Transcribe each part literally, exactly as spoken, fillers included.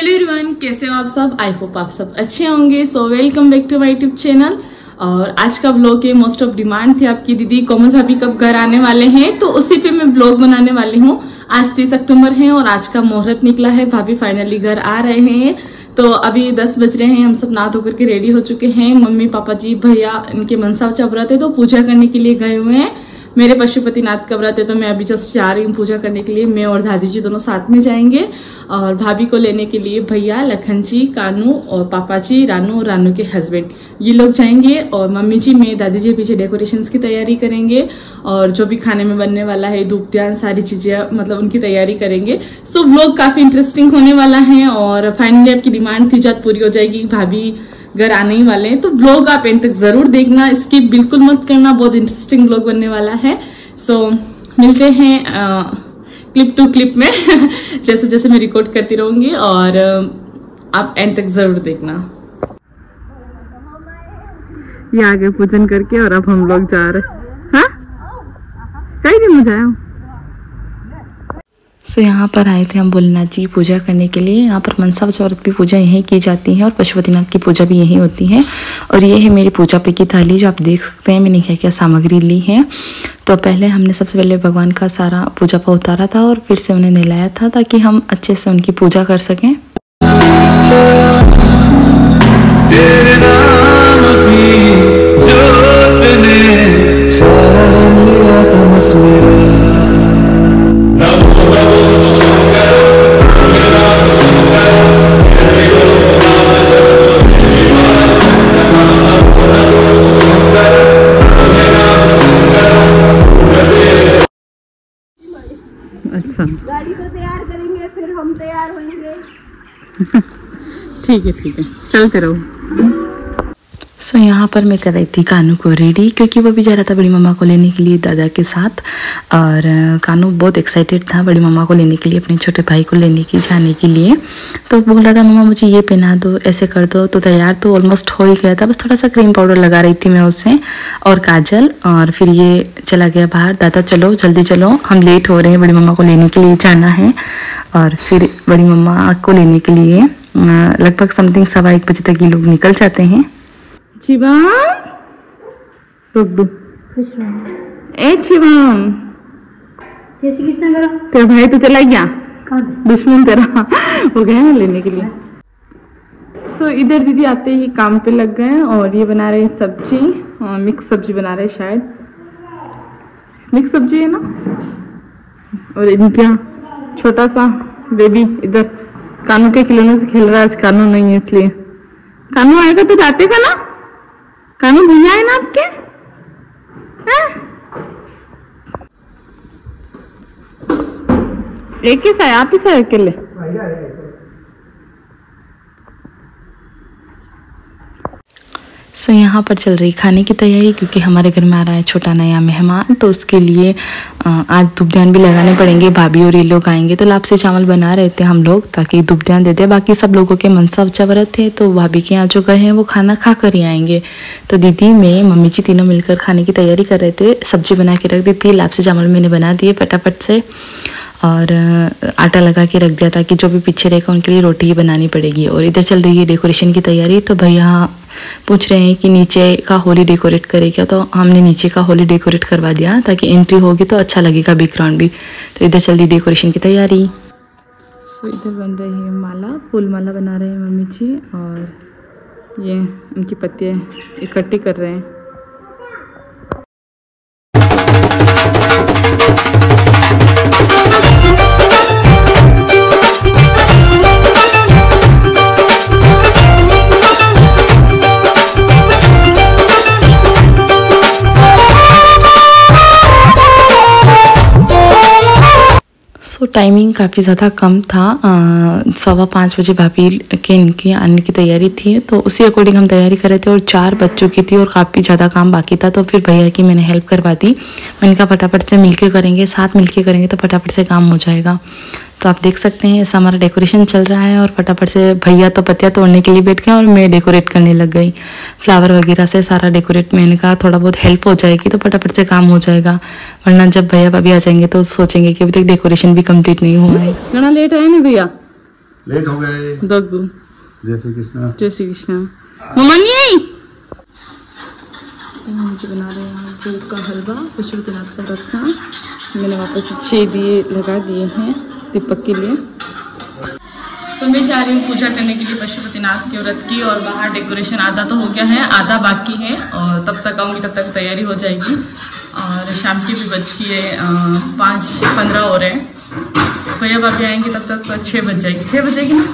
Hello everyone, कैसे हो आप सब। आई होप आप सब अच्छे होंगे। So welcome back to my YouTube channel. और आज का ब्लॉग के मोस्ट ऑफ डिमांड थी आपकी दीदी कोमल भाभी कब घर आने वाले हैं, तो उसी पे मैं ब्लॉग बनाने वाली हूँ। आज तीस अक्टूबर है और आज का मुहूर्त निकला है, भाभी फाइनली घर आ रहे हैं। तो अभी दस बज रहे हैं, हम सब नहा धोकर के रेडी हो चुके हैं। मम्मी पापा जी भैया इनके मनसा उच्चा व्रत है तो पूजा करने के लिए गए हुए हैं। मेरे पशुपतिनाथ का व्रत है तो मैं अभी जस्ट जा रही हूँ पूजा करने के लिए। मैं और दादी जी दोनों साथ में जाएंगे और भाभी को लेने के लिए भैया लखन जी, कानू और पापा जी, रानू और रानू के हस्बैंड ये लोग जाएंगे। और मम्मी जी मैं दादी जी पीछे डेकोरेशंस की तैयारी करेंगे और जो भी खाने में बनने वाला है धूप ध्यान सारी चीजें मतलब उनकी तैयारी करेंगे। सो व्लॉग काफी इंटरेस्टिंग होने वाला है और फाइनली आपकी डिमांड थी जब पूरी हो जाएगी, भाभी घर आने ही वाले हैं, तो ब्लॉग आप एंड तक जरूर देखना, स्किप बिल्कुल मत करना, बहुत इंटरेस्टिंग ब्लॉग बनने वाला है। सो so, मिलते हैं आ, क्लिप टू क्लिप में जैसे जैसे मैं रिकॉर्ड करती रहूंगी और आ, आप एंड तक जरूर देखना। ये आगे पूजन करके और अब हम लोग जा रहे हैं। कई दिन मुझे आया सो so, यहाँ पर आए थे हम भोलेनाथ जी की पूजा करने के लिए। यहाँ पर मनसा व्रत भी पूजा यहीं की जाती है और पशुपतिनाथ की पूजा भी यहीं होती है। और ये है मेरी पूजा पे की थाली जो आप देख सकते हैं मैंने क्या क्या सामग्री ली है। तो पहले हमने सबसे पहले भगवान का सारा पूजा पर उतारा था और फिर से उन्हें नहलाया था ताकि हम अच्छे से उनकी पूजा कर सकें। अच्छा गाड़ी को तैयार करेंगे फिर हम तैयार होंगे। ठीक है ठीक है चलते रहो। सो so, यहाँ पर मैं कर रही थी कानू को रेडी क्योंकि वो भी जा रहा था बड़ी मम्मा को लेने के लिए दादा के साथ। और कानू बहुत एक्साइटेड था बड़ी मम्मा को लेने के लिए, अपने छोटे भाई को लेने की जाने के लिए। तो बोल रहा था मम्मा मुझे ये पहना दो, ऐसे कर दो। तो तैयार तो ऑलमोस्ट हो ही गया था, बस थोड़ा सा क्रीम पाउडर लगा रही थी मैं उससे और काजल। और फिर ये चला गया बाहर, दादा चलो जल्दी चलो हम लेट हो रहे हैं, बड़ी मम्मा को लेने के लिए जाना है। और फिर बड़ी मम्मा को लेने के लिए लगभग समथिंग सवा एक बजे तक ये लोग निकल जाते हैं। शिवम रुक दो। ए शिवम जैसे किसने करा? तेरा भाई तो चला गया, दुश्मन तेरा वो गया है लेने के लिए। तो इधर दीदी आते ही काम पे लग गए और ये बना रहे सब्जी, मिक्स सब्जी बना रहे, शायद मिक्स सब्जी है ना। और इनका छोटा सा बेबी इधर कानू के खिलौने से खेल रहा है। आज कानू नहीं है इसलिए, कानू आएगा तो जाते का ना। कानू भैया है ना आपके? एक ही सा है, आप ही सा अकेले? सो so, यहाँ पर चल रही खाने की तैयारी क्योंकि हमारे घर में आ रहा है छोटा नया मेहमान, तो उसके लिए आज धूप ध्यान भी लगाने पड़ेंगे। भाभी और ये लोग आएंगे तो लापसी चावल बना रहे थे हम लोग ताकि धूप ध्यान देते हैं। बाकी सब लोगों के मनसा उच्चा व्रत थे तो भाभी के यहाँ जो गए हैं वो खाना खा कर ही आएंगे। तो दीदी मैं मम्मी जी तीनों मिलकर खाने की तैयारी कर रहे थे। सब्जी बना के रख दी थी, लापसी चावल मैंने बना दिए फटाफट से और आटा लगा के रख दिया था कि जो भी पीछे रहेगा उनके लिए रोटी ही बनानी पड़ेगी। और इधर चल रही है डेकोरेशन की तैयारी। तो भैया पूछ रहे हैं कि नीचे का होली डेकोरेट करे क्या, तो हमने नीचे का होली डेकोरेट करवा दिया ताकि एंट्री होगी तो अच्छा लगेगा बैकग्राउंड भी। तो इधर चल रही डेकोरेशन की तैयारी। सो इधर बन रही है माला, फूल माला बना रहे हैं मम्मी जी और ये उनकी पत्तियाँ इकट्ठी कर रहे हैं। सो टाइमिंग काफ़ी ज़्यादा कम था, सवा पाँच बजे भाभी के इनके आने की तैयारी थी तो उसी अकॉर्डिंग हम तैयारी कर रहे थे और चार बज चुकी थी और काफ़ी ज़्यादा काम बाकी था। तो फिर भैया की मैंने हेल्प करवा दी। मैंने कहा फटाफट से मिलके करेंगे, साथ मिलके करेंगे तो फटाफट से काम हो जाएगा। तो आप देख सकते हैं ऐसा हमारा डेकोरेशन चल रहा है और फटाफट से भैया तो पत्तियाँ तोड़ने के लिए बैठ गए और मैं डेकोरेट करने लग गई फ्लावर वगैरह से सारा डेकोरेट। मैंने कहा थोड़ा बहुत हेल्प हो जाएगी तो फटाफट से काम हो जाएगा, वरना जब भैया भाभी आ जाएंगे तो सोचेंगे कि अभी तक डेकोरेशन भी कंप्लीट नहीं हुआ है। घना लेट आए ना भैया? लेट हो गए। दग्गू जय श्री कृष्ण। जय श्री कृष्ण। मम्मा नहीं आई। मुझे बना रहे हैं दूध का हलवा पशुपतिनाथ का व्रत का। मैंने वापस छः दिए लगा दिए हैं दीपक के लिए। सो मैं जा रही हूँ पूजा करने के लिए पशुपतिनाथ के व्रत की। और बाहर डेकोरेशन आधा तो हो गया है, आधा बाकी है। और तब तक आऊँगी तब तक तैयारी हो जाएगी। और शाम के भी बज की है पाँच पंद्रह हो रहे हैं। भैया भाभी आएंगे तब तक छः बज जाएगी। छः बजेगी ना,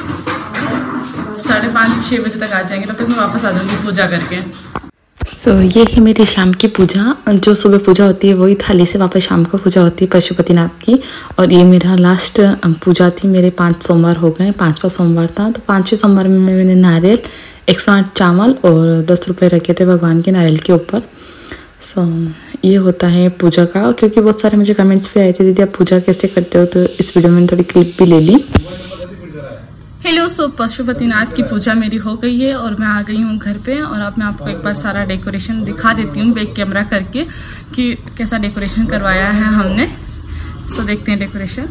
साढ़े पाँच छः बजे तक आ जाएंगे। तब तक मैं वापस आ जाऊँगी पूजा करके। सो so, ये है मेरी शाम की पूजा। जो सुबह पूजा होती है वही थाली से वापस शाम को पूजा होती है पशुपतिनाथ की। और ये मेरा लास्ट पूजा थी। मेरे पांच सोमवार हो गए, पांचवा सोमवार था। तो पांचवें सोमवार में मैंने नारियल एक सौ आठ चावल और दस रुपये रखे थे भगवान के नारियल के ऊपर। सो so, ये होता है पूजा का। क्योंकि बहुत सारे मुझे कमेंट्स भी आए थे, दीदी आप पूजा कैसे करते हो, तो इस वीडियो में थोड़ी क्लिप भी ले ली। हेलो, सो पशुपतिनाथ की पूजा मेरी हो गई है और मैं आ गई हूँ घर पे। और अब मैं आपको एक बार सारा डेकोरेशन दिखा देती हूँ बैक कैमरा करके कि कैसा डेकोरेशन करवाया है हमने। सो देखते हैं डेकोरेशन।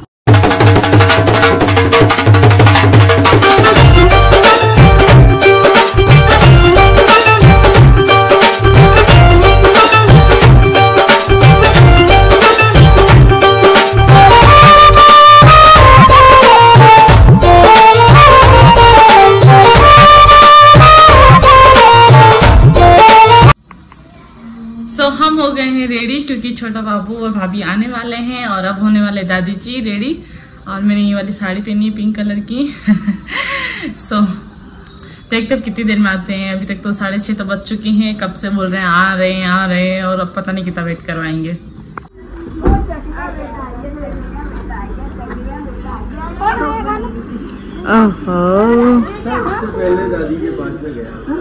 तो हम हो गए हैं रेडी क्योंकि छोटा बाबू और भाभी आने वाले हैं। और अब होने वाले दादी जी रेडी। और मैंने ये वाली साड़ी पहनी है पिंक कलर की। सो देखते अब कितनी देर में आते हैं। अभी तक तो साढ़े छः तो बज चुकी हैं, कब से बोल रहे हैं आ रहे हैं आ रहे हैं। और अब पता नहीं कितना वेट करवाएंगे। ओहो, पहले दादी के पास में गया।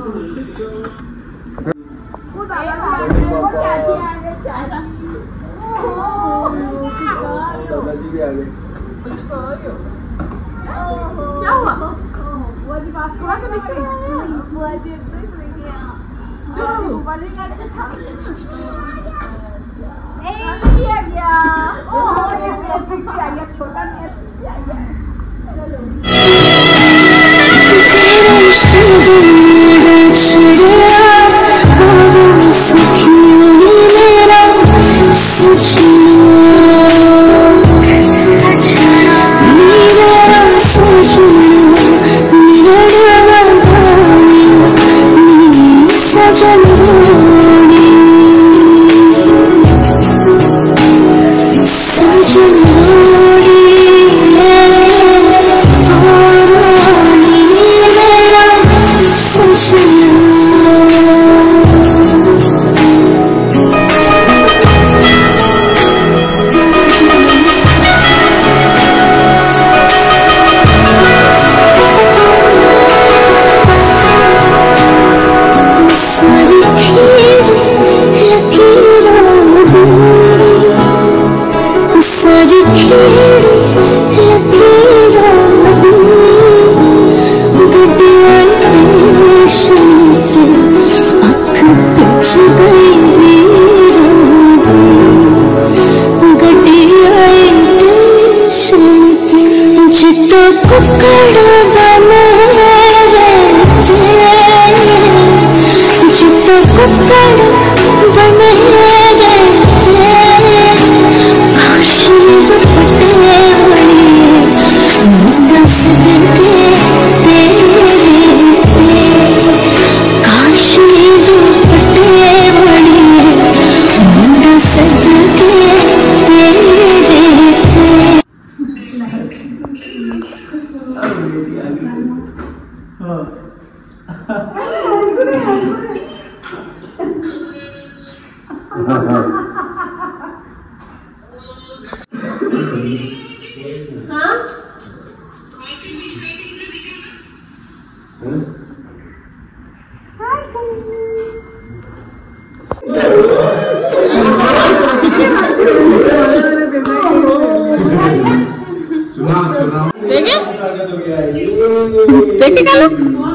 देखे कालो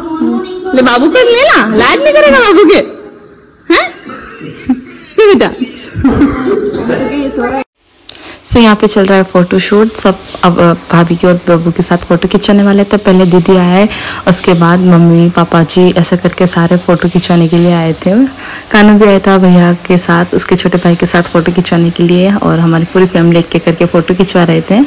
ले बाबू को ले ना, लाज नहीं करेगा बाबू के, हैं बेटा। सो यहाँ पे चल रहा है फोटो शूट। सब अब भाभी के और बब्बू के साथ फोटो खिंचाने वाले। तो पहले दीदी आए, उसके बाद मम्मी पापा जी, ऐसा करके सारे फोटो खिंचवाने के लिए आए थे। कानू भी आया था भैया के साथ, उसके छोटे भाई के साथ फोटो खिंचवाने के लिए, और हमारी पूरी फैमिली एक करके फोटो खिंचवा रहे थे।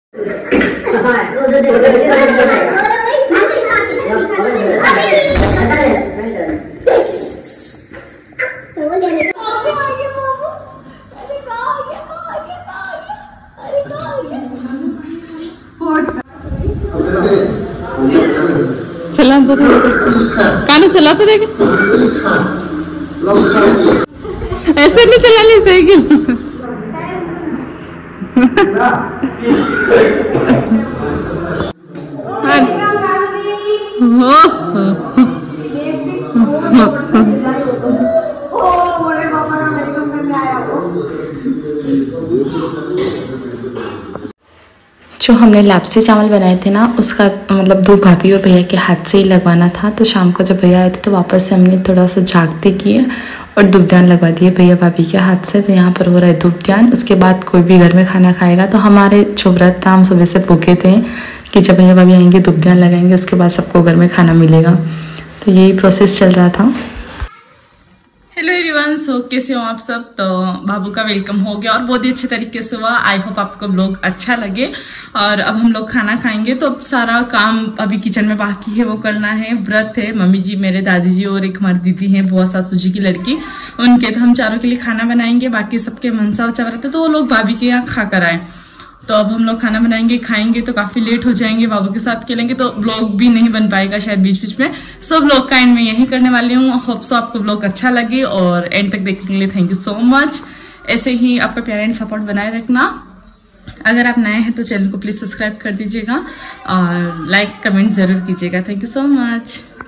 चला तो कानू चला तो देख, ऐसे नहीं चलानी साइकिल। जो हमने लापसी चावल बनाए थे ना, उसका मतलब दो भाभी और भैया के हाथ से ही लगवाना था। तो शाम को जब भैया आए थे तो वापस से हमने थोड़ा सा झाँकते किए और धूपदान लगवा दिए भैया भाभी के हाथ से। तो यहाँ पर हो रहा है धूपदान। उसके बाद कोई भी घर में खाना खाएगा। तो हमारे जो व्रत था, हम सुबह से भूखे थे कि जब भैया भाभी आएंगे धूपदान लगाएंगे, उसके बाद सबको घर में खाना मिलेगा। तो यही प्रोसेस चल रहा था। हेलो एवरीवन, सो कैसे हो आप सब। तो बाबू का वेलकम हो गया और बहुत ही अच्छे तरीके से हुआ। आई होप आपको ब्लॉग अच्छा लगे। और अब हम लोग खाना खाएंगे। तो अब सारा काम अभी किचन में बाकी है, वो करना है। व्रत है, मम्मी जी, मेरे दादी जी और एक हमारी दीदी हैं, बुआ सासू जी की लड़की, उनके। तो हम चारों के लिए खाना बनाएंगे। बाकी सबके मनसा उचा व्रत है तो वो लोग भाभी के यहाँ खा कर आए। तो अब हम लोग खाना बनाएंगे, खाएंगे। तो काफ़ी लेट हो जाएंगे, बाबू के साथ खेलेंगे तो ब्लॉग भी नहीं बन पाएगा शायद बीच बीच में। सो ब्लॉग का एंड में यही करने वाली हूँ। होप सो आपको ब्लॉग अच्छा लगे और एंड तक देखने के लिए थैंक यू सो मच। ऐसे ही आपका प्यार एंड सपोर्ट बनाए रखना। अगर आप नए हैं तो चैनल को प्लीज़ सब्सक्राइब कर दीजिएगा और लाइक कमेंट ज़रूर कीजिएगा। Thank you so much.